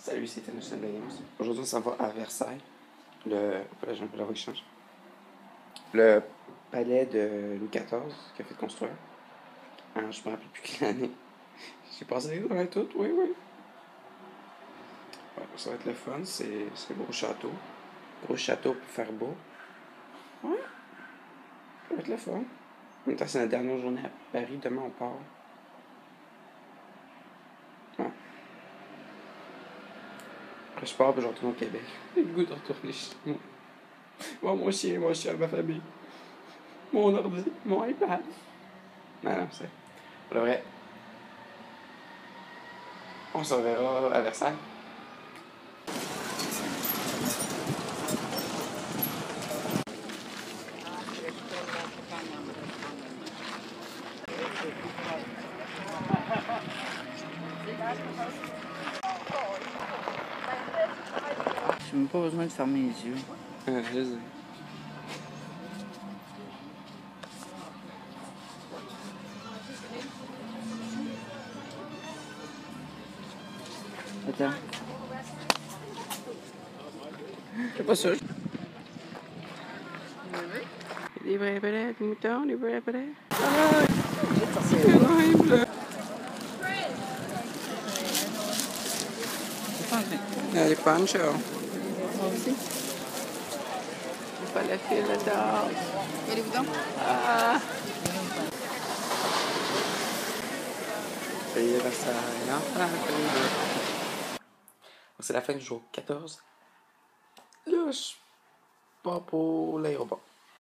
Salut, c'est International Games. Aujourd'hui, on s'en va à Versailles. Voilà, j'ai un peu la voix qui change. Le palais de Louis XIV qui a fait construire. Je me rappelle plus quelle année. J'ai passé dans tout, oui. Ouais, ça va être le fun. C'est un gros château. Gros château pour faire beau. Ouais, ça va être le fun. En même temps, c'est la dernière journée à Paris. Demain, on part. Ouais. Après, je pars, puis je retourne au Québec. J'ai le goût de retourner chez moi. Voir mon chien, ma famille. Mon ordi, mon iPad. Non, c'est. Pour le vrai, on se reverra à Versailles. J'ai même pas besoin de fermer les yeux. Je sais. Attends. Je suis pas sûr. Des vrais brais de moutons, des vrais brais. Ah! C'est horrible! Les ponchos. C'est pas la file là-dedans. Allez-vous donc? Ah! Pays Versailles, enfin, c'est la fin du jour 14. Là, je pars pour l'aéroport.